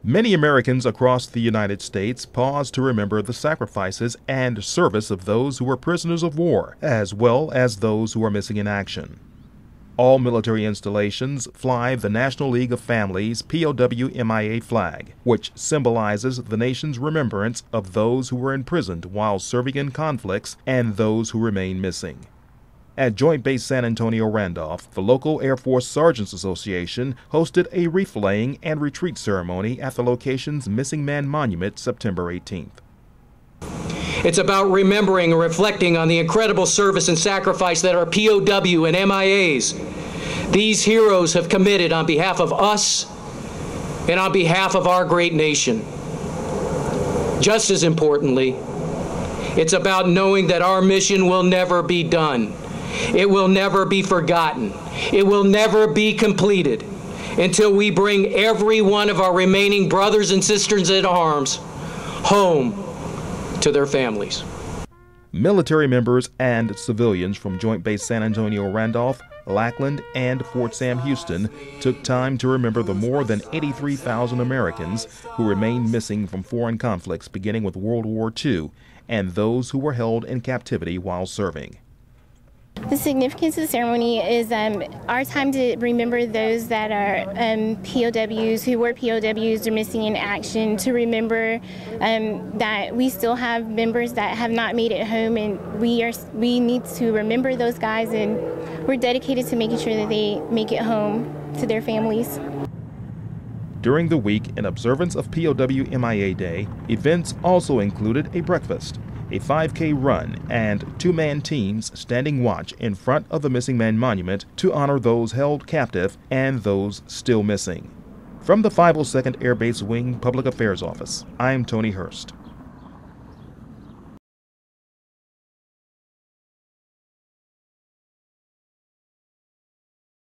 Many Americans across the United States pause to remember the sacrifices and service of those who were prisoners of war, as well as those who are missing in action. All military installations fly the National League of Families POW MIA flag, which symbolizes the nation's remembrance of those who were imprisoned while serving in conflicts and those who remain missing. At Joint Base San Antonio Randolph, the local Air Force Sergeants Association hosted a wreath-laying and retreat ceremony at the location's Missing Man Monument September 18th. It's about remembering and reflecting on the incredible service and sacrifice that our POW and MIAs, these heroes, have committed on behalf of us and on behalf of our great nation. Just as importantly, it's about knowing that our mission will never be done. It will never be forgotten. It will never be completed until we bring every one of our remaining brothers and sisters in arms home to their families. Military members and civilians from Joint Base San Antonio Randolph, Lackland, and Fort Sam Houston took time to remember the more than 83,000 Americans who remain missing from foreign conflicts beginning with World War II and those who were held in captivity while serving. The significance of the ceremony is our time to remember those that are POWs, who were POWs or missing in action, to remember that we still have members that have not made it home, and we need to remember those guys, and we're dedicated to making sure that they make it home to their families. During the week, in observance of POW MIA Day, events also included a breakfast, a 5K run, and two-man teams standing watch in front of the Missing Man Monument to honor those held captive and those still missing. From the 502nd Air Base Wing Public Affairs Office, I'm Tony Hurst.